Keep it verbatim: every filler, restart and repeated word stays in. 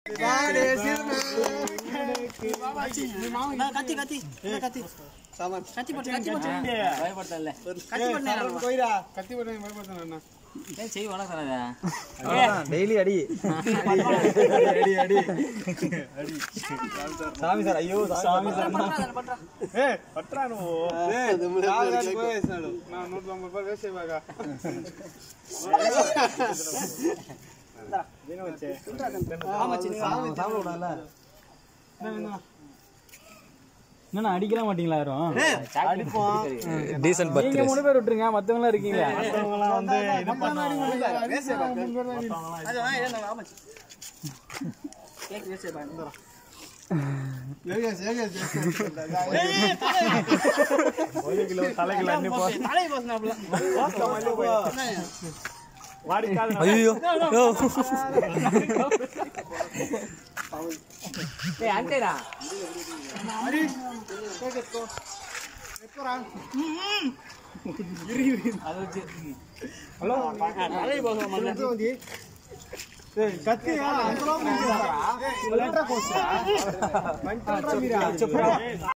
கத்தி கத்தி கத்தி சாமான் கத்தி போட்டு கத்தி போட்டு பயப்படல கத்தி போட்டு கோயிரா கத்தி போட்டு பயப்படறேன் ஏய் செய் வளக்கறடா அவ்வளவுதான் டெய்லி அடி அடி அடி அடி சாமி சார் ஐயோ சாமி சார் பண்றா ஏய் பண்றானோ ஏய் சாமி போயேசாடு நான் நூற்று ஐம்பது ரூபாய் வேஸ்ட் செய்வாங்க டா வேணும் வச்சே ஆமா சின்ன சாமி சாமி விடல என்ன என்ன அடிக்கல மாட்டீங்களா யாரும் அடிப்போம் டீசன்ட் பர்த்டே நீங்க மூணு பேர் விட்டுருங்க மத்தவங்க எல்லாம் இருக்கீங்க மத்தவங்க எல்லாம் வந்து இது பண்ணாங்க ரேஸ் அதான் என்ன ஆமா கேக் ரேஸ் பண்ணு ஏகேஸ் ஏகேஸ் ஒரு கிலோ தலை கிலோ அண்ணி போ தலை போஸ்னாப்ல போஸ்ல மல்ல போய் வாடி கால் ஐயோ ஏய் ஆண்டேடா அடி கேக்கோ எப்பரா இரி இரி அது ஹலோ தலை போஸ்ல மல்ல வந்து ஏய் கத்தியா அங்கலோ மீரா ஏய் லெட்டர் போஸ்டா கண்ட்ரோல் மீரா